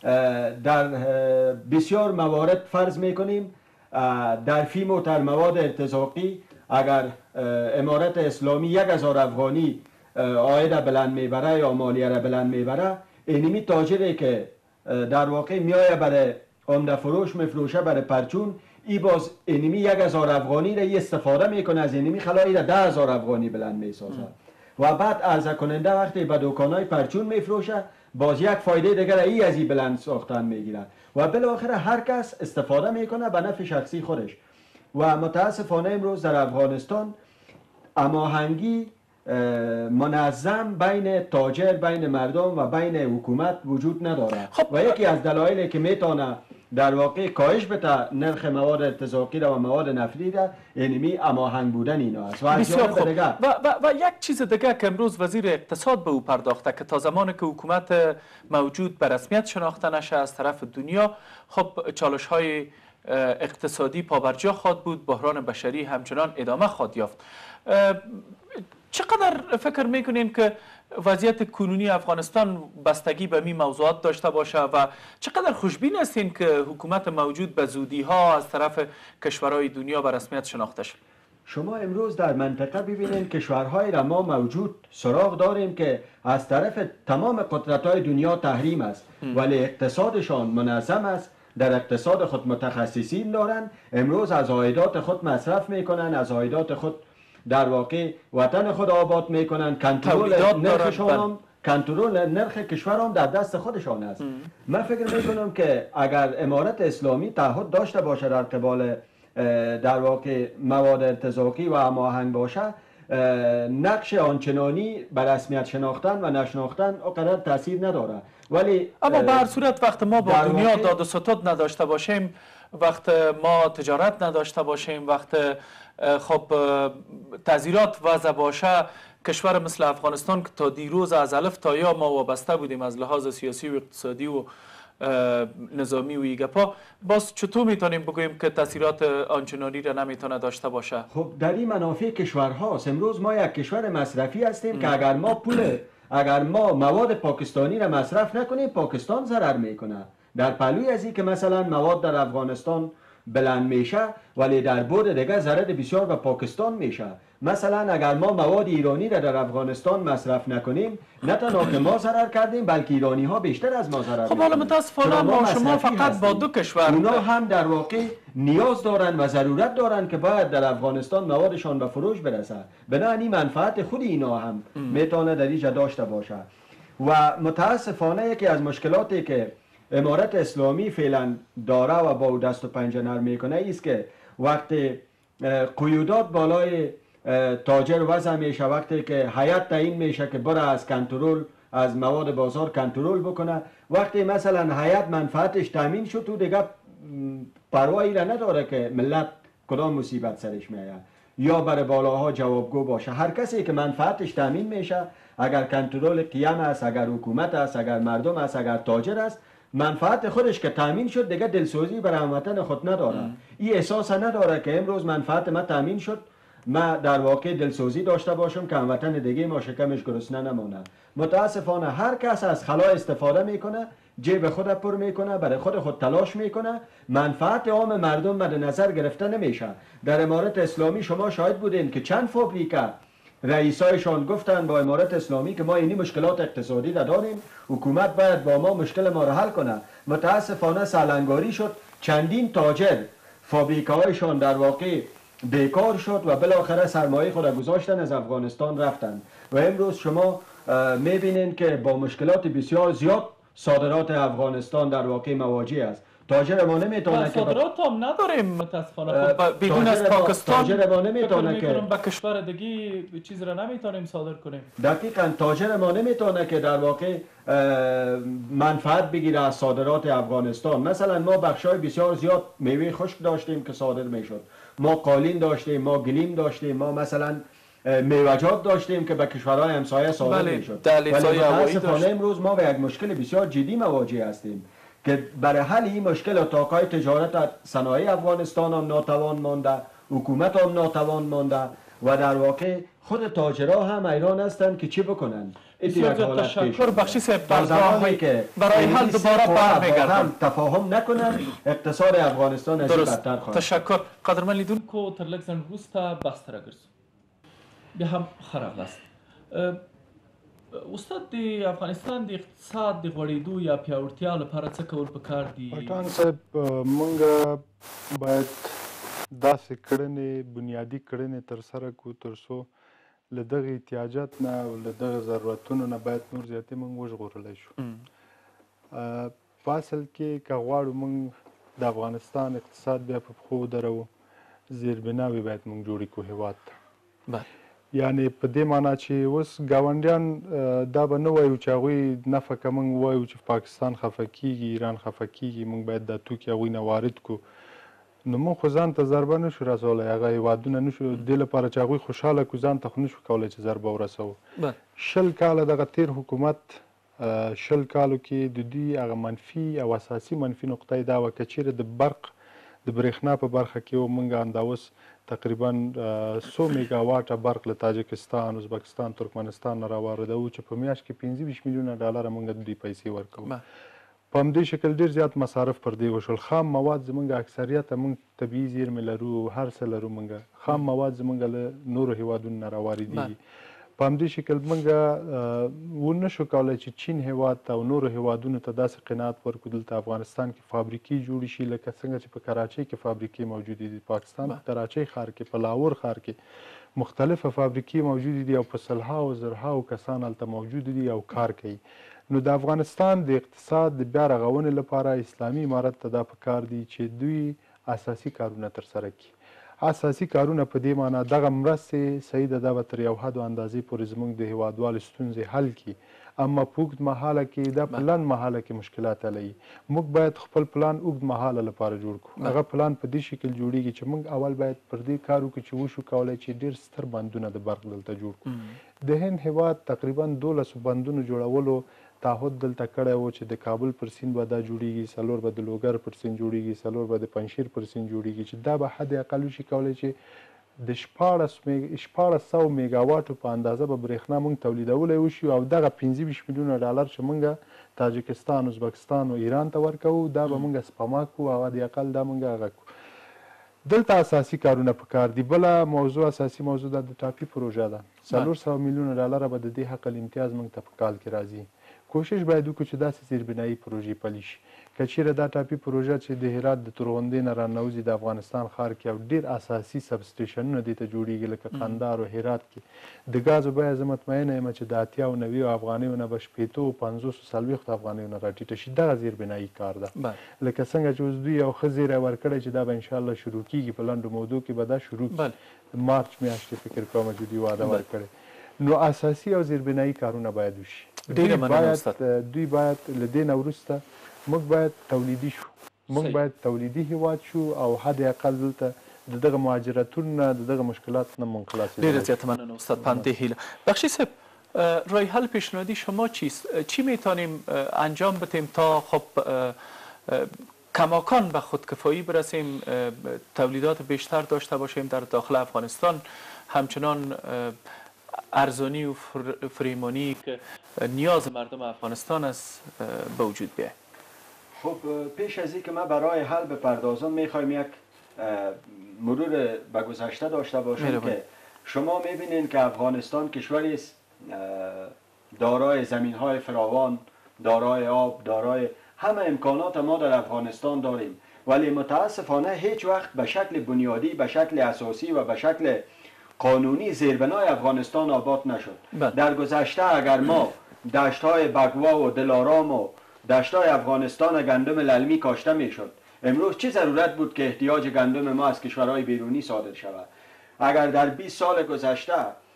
در بسیار موارد فرض میکنیم در فی موتر مواد ارتزاقی اگر امارت اسلامی یک هزار افغانی عاید بلند میبره یا مالیه را بلند میبره، اینمی تاجری که در واقع میایه برای عمده فروش میفروشه برای پرچون، ای باز اینمی یک هزار افغانی را استفاده میکنه از اینمی خلایی را ده هزار افغانی بلند میسازه و بعد عرضه کننده وقتی به دکانای پرچون میفروشه باز یک فایده دیگر ای از این بلند ساختن میگیره و بالاخره هر کس استفاده میکنه به نفع شخصی خودش. و متاسفانه امروز در افغانستان هماهنگی منظم بین تاجر، بین مردم و بین حکومت وجود نداره. خب و یکی از دلایلی که میتونه در واقع کاهش بده نرخ مواد ارتزاقی و مواد نفتی را اینمی هماهنگ بودن اینا است. و بسیار خوب. و, و, و یک چیز دیگه که امروز وزیر اقتصاد به او پرداخته که تا زمانی که حکومت موجود به رسمیت شناخته نشه از طرف دنیا، خب چالش های اقتصادی پابرجا خواهد بود، بحران بشری همچنان ادامه خواهد یافت. چقدر فکر میکنین که وضعیت کنونی افغانستان بستگی به می موضوعات داشته باشه و چقدر خوشبین هستین که حکومت موجود به زودی ها از طرف کشورهای دنیا به رسمیت شناخته شد؟ شما امروز در منطقه ببینید کشورهای را ما موجود سراغ داریم که از طرف تمام قدرت‌های دنیا تحریم است ولی اقتصادشان منظم است، در اقتصاد خود متخصصین دارن، امروز از عایدات خود مصرف میکنن، از عایدات خود در واقع وطن خود آباد میکنن، کنترل نرخشان، کنترل نرخ کشور هم در دست خودشان است. من فکر میکنم که اگر امارت اسلامی تعهد داشته باشه در قبال در واقع مواد ارتزاقی و هماهنگ باشه، نقش آنچنانی به رسمیت شناختن و نشناختن اونقدر تاثیر نداره. ولی اما به هر صورت وقت ما با دنیا داد و ستد نداشته باشیم، وقت ما تجارت نداشته باشیم، وقت خب تعذیرات وضع باشه، کشور مثل افغانستان که تا دیروز از الف تا یا ما وابسته بودیم از لحاظ سیاسی و اقتصادی و نظامی و ایگپا، باز چطور میتونیم بگوییم که تاثیرات آنچنانی را نمیتونه داشته باشه؟ خب در این منافع کشورهاست. امروز ما یک کشور مصرفی هستیم که اگر ما پول اگر ما مواد پاکستانی را مصرف نکنیم پاکستان ضرر میکنه. در پهلوی از این که مثلا مواد در افغانستان بلند میشه ولی در بعد دیگه ضرر بسیار به پاکستان میشه. مثلا اگر ما مواد ایرانی را در افغانستان مصرف نکنیم نه تنها که ما ضرر کردیم بلکه ایرانی ها بیشتر از ما ضرر. خب حالا متاسفانه ما شما فقط با دو کشور اونا هم در واقع نیاز دارن و ضرورت دارن که باید در افغانستان موادشان به فروش برسه. بنابراین منفعت خود اینا هم میتونه در اینجا داشته باشه. و متاسفانه یکی از مشکلاتی که امارت اسلامی فعلا داره و با دست و پنجه نرم میکنه است که وقتی قیودات بالای تاجر وضع میشه، وقتی که هیئت تعیین میشه که بره از کنترل از مواد بازار کنترل بکنه، وقتی مثلا هیئت منفعتش تامین شد تو دیگه پروایی را نداره که ملت کدام مصیبت سرش میاد یا بر بالاها جوابگو باشه. هر کسی که منفعتش تامین میشه، اگر کنترل قیم است، اگر حکومت است، اگر مردم است، اگر تاجر است، منفعت خودش که تامین شد دیگه دلسوزی برای هموطن خود نداره. این احساس نداره که امروز منفعت ما تامین شد، ما در واقع دلسوزی داشته باشم که هموطن دیگه ما شکمش گرسنه نمونه. متاسفانه هر کس از خلا استفاده میکنه، جیب خود پر میکنه، برای خود خود تلاش میکنه، منفعت عام مردم مد نظر گرفته نمیشه. در امارت اسلامی شما شاهد بودین که چند فابریکه رئیسایشان گفتن با امارت اسلامی که ما اینی مشکلات اقتصادی داریم، حکومت باید با ما مشکل ما را حل کنه. متاسفانه سالنگاری شد، چندین تاجر فابریکه هایشان در واقع بیکار شد و بالاخره سرمایه خود گذاشتن از افغانستان رفتن و امروز شما میبینین که با مشکلات بسیار زیاد صادرات افغانستان در واقع مواجه است. تاجر ما نمیتونه که صادرات هم نداریم متاسفانه. خب بدون از پاکستان تاجر ما نمیتونه که به کشور دیگه چیز را نمیتونیم صادر کنیم. دقیقاً تاجر ما نمیتونه که در واقع منفعت بگیره از صادرات افغانستان. مثلا ما بخشای بسیار زیاد میوه خشک داشتیم که صادر میشد، ما قالین داشتیم، ما گلیم داشتیم، ما مثلا میوجات داشتیم که به کشورهای همسایه صادر بله. میشد. ولی متاسفانه امروز ما به یک مشکل بسیار جدی مواجه هستیم که برای حل این مشکل اتاقای تجارت صنایع افغانستان هم ناتوان مانده، حکومت هم ناتوان مانده و در واقع خود تاجرها هم حیران هستند که چی بکنن. تشکر بخشی صاحب. تا زمانی که برای حل دوباره برمیگردم تفاهم نکنن اقتصاد افغانستان از این بدتر خواهد. تشکر. قدرمن لیدونکو تر لږ ځنډ وروسته بحث ته راګرځو. بیا هم ښه راغلاست. استاد د افغانستان د اقتصاد د غوړېدو یا پیاوړتیا لپاره څه کول پکار دي؟ پټان صاحب موږ باید داسې کړنې بنیادي کړنې ترسره کړو تر څو له دغه احتیاجات نه او له دغه ضرورتونو نه باید نور زیاتې موږ وژغورلی شو. په اصل کې که غواړو موږ د افغانستان اقتصاد بیا په پښو ودروو، زیربناوې باید موږ جوړې کړو هېواد ته. یعنې په دې معنا چې اوس ګاونډیان دا به نه وایو چې هغوی نفع که موږ وایو چې پاکستان خفه کېږي، ایران خفه کېږي، موږ باید دا توکي هغوی نه وارد کړو، نو موږ خو ځان ته ضربه نه شو رسولی، هغه هېوادونه نه شو دې لپاره چې هغوی خوشحاله کړو ځان ته خو نه شو کولی چې ضربه ورسوو. شل کاله دغه تیر حکومت شل کالو کې د دوی هغه منفي او اساسي منفي نقطه یې دا وه که چیرې د برق د برېښنا په برخه کې و موږ همدا اوس تقریبا څو میگا واټه برق له تاجکستان، ازبکستان، ترکمنستان نه راواردوو چې په میاشت کې پنځه ویشت میلیونه ډالره موږ د دوی پیسې ورکوو. په همدې شکل ډېر زیات مصارف پر دې وشول. خام مواد زموږ اکثریته موږ طبیعي زیرمې لرو، هر څه لرو، موږ خام مواد زموږ له نورو هیوادونو نه راواردېږي. په همدې شکل موږ ونه شو کولی چې چین هیواد ته او نورو هیوادونو ته داسې قناعت ورکړو دلته افغانستان کې فابریکې جوړې شي لکه څنګه چې په کراچۍ کې فابریکې موجودې دي. پاکستان په کراچۍ ښار کې، په لاهور ښار کې مختلفه فابریکې موجودې دي او په سلهاو زرهاو کسان هلته موجود دي او کار کوي. نو د افغانستان د اقتصاد د بیا رغونې لپاره اسلامي امارت ته دا پکار دي چې دوی اساسي کارونه ترسره کړي. اساسي کارونه په دې معنا دغه مرستې صحیح ده دا به تر یو حد و اندازې پورې زموږ د هیوادوالو ستونزې حل کړي اما په اوږد مهاله کې دا په لنډ مهاله کې مشکلات حلوي. موږ باید خپل پلان اوږد مهاله لپاره جوړ کړو. هغه پلان په دې شکل جوړیږي چې موږ اول باید پر دې کار وکړو چې وشو کولی چې ډېر ستر بندونه د برق دلته جوړ کړو. د هند هیواد تقریبا دولسو بندونو جوړولو تعهد دلته کړی و چې د کابل پر سیند به دا جوړیږي، څلور به د لوګر پر سیند جوړیږي، څلور به د پنجشیر پر سیند جوړیږي، چې دا به حد اقل وشي کولی چې د شپاړس شپاړس سوه میګاواټو په اندازه به برېښنا موږ تولیدولی وشي او دغه پنځه ویشت میلیونه ډالر چې موږ تاجکستان، ازبکستان او ایران ته ورکوو دا به موږ سپما کړو او حد اقل دا موږ هغه کړو. دلته اساسي کارونه پکار دي. بله موضوع اساسي موضوع دا د ټاپي پروژه ده. څلور سوه میلیونه ډالره به د دې حق الامتیاز موږ ته په کال کې راځي. کوشش باید وکړو چې داسې زیربنایي پروژې پلي شي. که چیرې دا ټاپي پروژه چې د هرات د تورغونډۍ نه راننوځي د افغانستان ښار کې او ډېر اساسي سب سټیشنونه دې ته جوړیږي لکه قندهار او هرات کې د ګازو بیه زه مطمئنه یم چې د اتیا او نوي افغانیو نه به شپېتو او پنځوسو څلوېښتو افغانیو نه راټیټه شي. دغه زیربنایي کار ده. لکه څنګه چې اوس دوی یو ښه زیری ورکړی چې دا به انشاءالله شروع کېږي په لنډو مودو کې به دا شروع کړي. مارچ میاشتې فکر کوم چې دوی واده ورکړی. نو اساسي او زیربنایي کارونه باید وشي. دوی باید له دې نه وروسته موږ باید تولیدي شو. موږ باید تولیدي هیواد شو او حد اقل دلته د دغه مهاجرتونو نه د دغه مشکلات نه موږ خلاصېدلی. ډېره زیاته مننه استاد پنده هیله. بخشی صاحب، راه حل پیشنهادی شما چیست؟ چی میتونیم انجام بدیم تا خب کماکان به خودکفایی برسیم، تولیدات بیشتر داشته باشیم در داخل افغانستان، همچنان ارزانی و فریمانی که نیاز مردم افغانستان است به وجود بیاید؟ خب پیش از اینکه ما برای حل بپردازم میخوایم یک مرور به گذشته داشته باشیم که شما میبینید که افغانستان کشوری است دارای زمینهای فراوان، دارای آب، دارای همه امکانات ما در افغانستان داریم، ولی متاسفانه هیچ وقت به شکل بنیادی، به شکل اساسی و به شکل قانونی زیربنای افغانستان آباد نشد. در گذشته اگر ما دشت‌های بگوا و دلارام و دشت‌های افغانستان گندم للمی کاشته میشد، امروز چه ضرورت بود که احتیاج گندم ما از کشورهای بیرونی صادر شود؟ اگر در بیست سال گذشته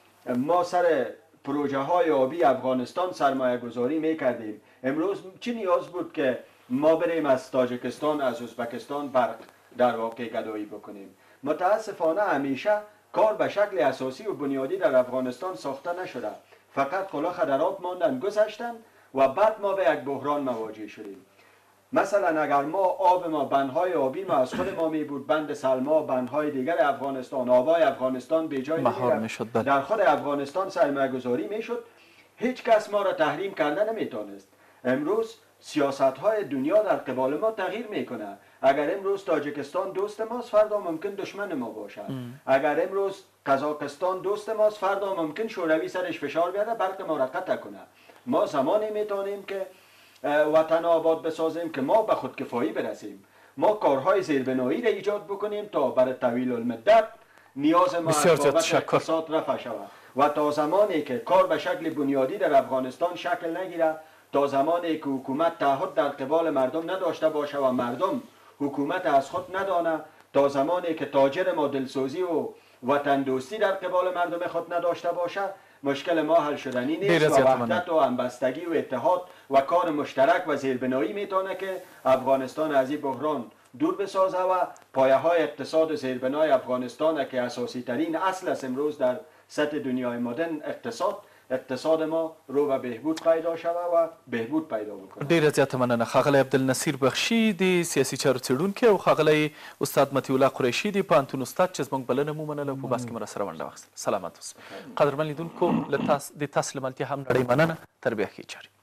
ما سر پروژه های آبی افغانستان سرمایه گذاری میکردیم، امروز چه نیاز بود که ما بریم از تاجکستان، از ازبکستان برق در واقع گدایی بکنیم؟ متاسفانه همیشه کار به شکل اساسی و بنیادی در افغانستان ساخته نشده، فقط کلاه در آب ماندن گذشتن و بعد ما به یک بحران مواجه شدیم. مثلا اگر ما آب ما بندهای آبی ما از خود ما می بود، بند سلما، بندهای دیگر افغانستان، آبای افغانستان به جای دیگر در خود افغانستان سرمایه گذاری می شد، هیچ کس ما را تحریم کرده نمی تانست. امروز سیاست های دنیا در قبال ما تغییر میکنه. اگر امروز تاجکستان دوست ماست، فردا ممکن دشمن ما باشد. اگر امروز قزاقستان دوست ماست، فردا ممکن شوروی سرش فشار بیاره برق ما را قطع کنه. ما زمانی میتونیم که وطن آباد بسازیم که ما به خودکفایی برسیم. ما کارهای زیربنایی را ایجاد بکنیم تا برای طویل المدت نیاز ما از بابت اقتصاد رفع شود و تا زمانی که کار به شکل بنیادی در افغانستان شکل نگیره، تا زمانی که حکومت تعهد در قبال مردم نداشته باشه و مردم حکومت از خود ندانه، تا زمانی که تاجر ما دلسوزی و وطن دوستی در قبال مردم خود نداشته باشه، مشکل ما حل شدنی نیست و وحدت و همبستگی و اتحاد و کار مشترک و زیربنایی میتونه که افغانستان از این بحران دور بسازه و پایه های اقتصاد و زیربنای افغانستان که اساسی ترین اصل است امروز در سطح دنیای مدرن اقتصاد اقتصاد ما رو به بهبود پیدا شوه و بهبود پیدا بکنه. ډیره زیاته مننه. ښاغلی عبدالنصیر بخشي د سیاسي چارو څېړونکی او ښاغلی استاد مطیع الله قریشي د پوهنتون استاد چې زموږ بلنه مو منله په بحث کې مو راسره ونډه واخیستله. سلامت اوسئ. قدرمن لیدونکو له تاسو د تاسو له ملتیا هم نړۍ مننه. تر بیا ښې چارې.